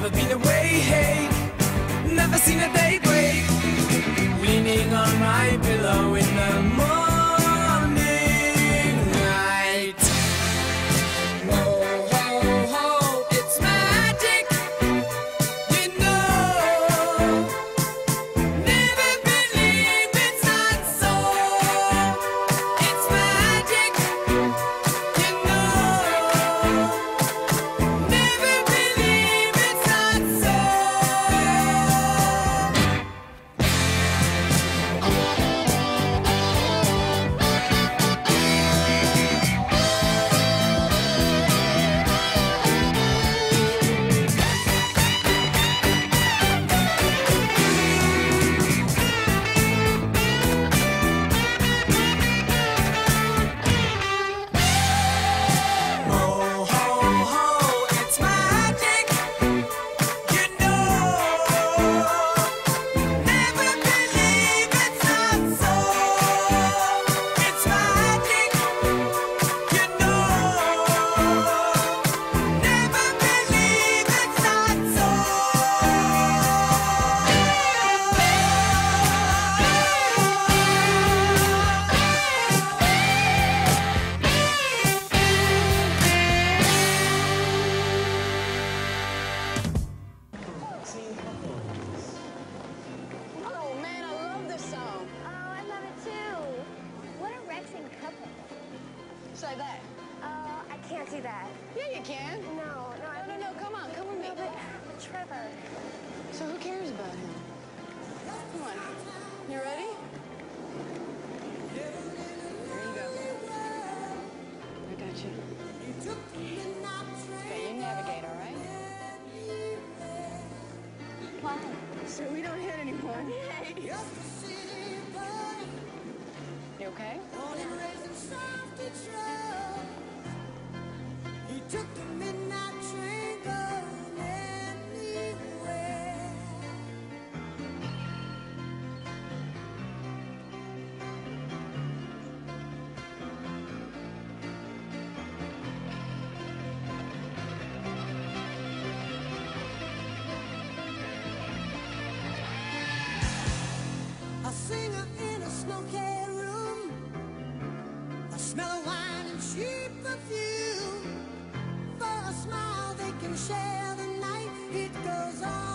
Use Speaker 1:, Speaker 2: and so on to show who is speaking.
Speaker 1: never been away, hey, never seen a day break. Leaning on my pillow in the morning light. Whoa, ho, ho, it's magic, you know. Never believe it's not so. It's magic, you know. Never believe it's not so. Ho, ho, ho, it's magic, you know. Never believe it's not so. It's magic, you know. Never believe it's not so.
Speaker 2: Oh man, I love this song.
Speaker 3: Oh, I love it too. What are Rex and Cuphead?
Speaker 2: Say that.
Speaker 3: Oh, I can't do that.
Speaker 2: Yeah, you can.
Speaker 3: No,
Speaker 2: No, come on, come with me.
Speaker 3: No, but Trevor.
Speaker 2: So who cares about him? Come on. You ready? Here you go. I got you. Okay, you navigate, all right?
Speaker 3: Why?
Speaker 2: So we don't hit anymore. You okay?
Speaker 4: A singer in a smoky room, a smell of wine and cheap perfume. For a smile they can share the night. It goes on.